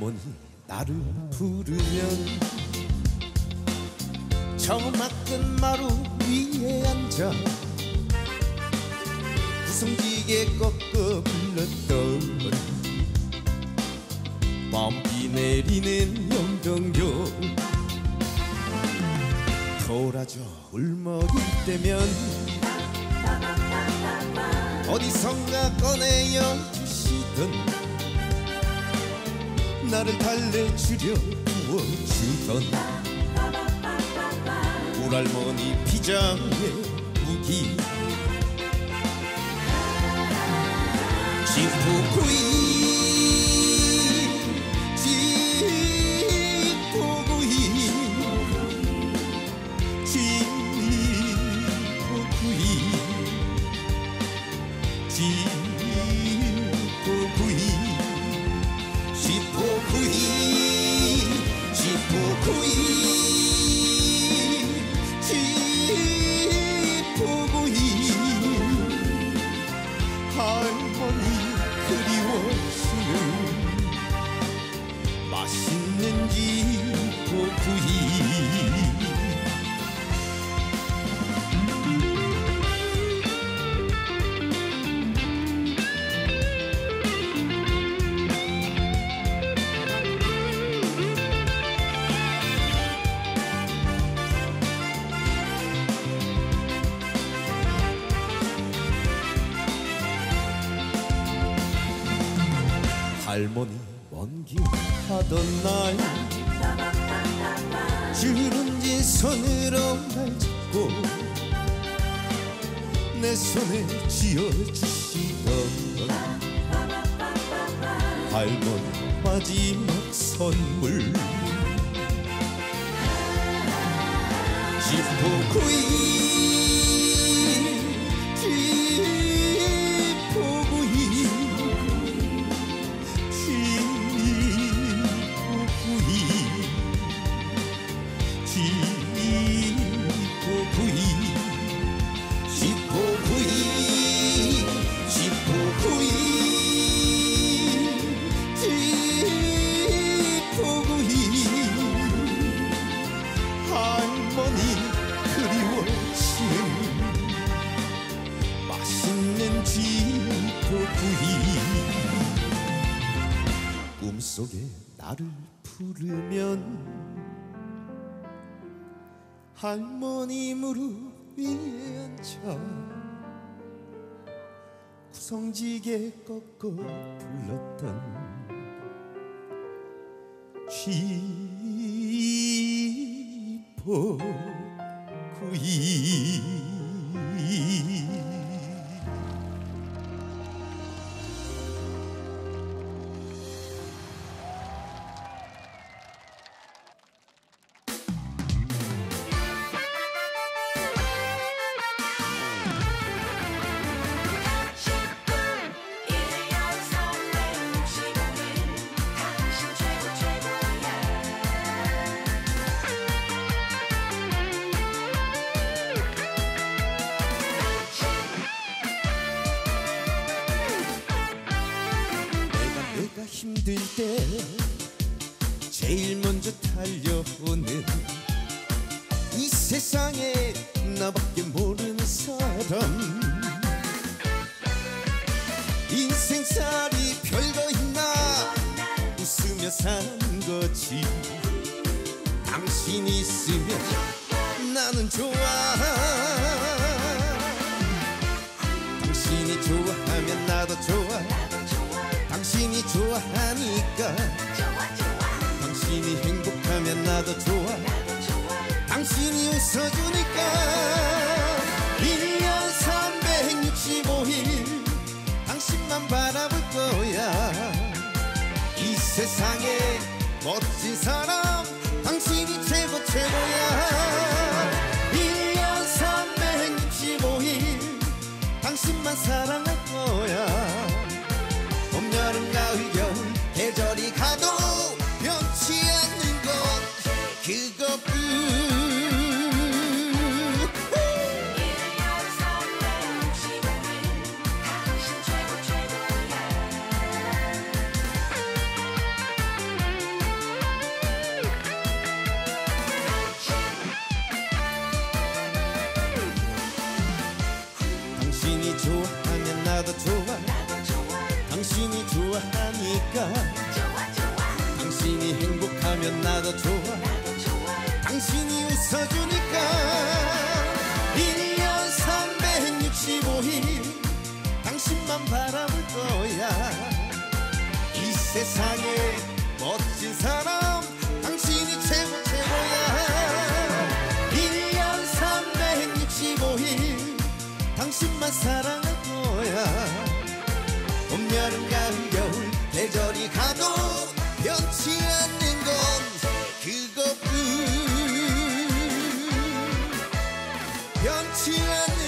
할머니 나를 부르면 저막근 마루 위에 앉아 구성지게 꺾어 불렀던 밤비 내리는 연병경 돌아져 울먹일 때면 어디선가 꺼내어 주시던 나를 달래주려 부어주던 울할머니 피장의 무기 지푸구이 지푸구이 지푸구이 지푸구이 지푸구이 지푸구이 지푸구이 할머니 그리워지는 맛있는 지푸구이 할머니 먼길 하던 날 주름진 손으로 날 잡고 내 손에 쥐어주시던 할머니 마지막 선물 지푸구이 꿈속에 나를 부르면 할머니 무릎 위에 앉아 구성지게 꺾어 불렀던 지포구이 힘들 때 제일 먼저 달려오는 이 세상에 나밖에 모르는 사람 인생살이 별거 있나 웃으며 사는 거지 당신 있으면 나는 좋아 당신이 좋아하면 나도 좋아 당신이 좋아하니까 당신이 행복하면 나도 좋아 당신이 웃어주니까 1년 365일 당신만 바라볼 거야 이 세상에 멋진 사람 당신이 최고 최고야 1년 365일 당신만 사랑할 거야 봄, 여름, 가을, 겨울 계절이 가도 변치 않는 것 그것뿐 나도 좋아 당신이 좋아하니까 당신이 행복하면 나도 좋아 당신이 웃어주니까 1년 365일 당신만 바라볼 거야 이 세상에 멋진 사람 당신이 최고 최고야 1년 365일 당신만 사랑할 거야 봄, 여름, 가을, 겨울 계절이 가도 변치 않는 건 그것뿐 변치 않는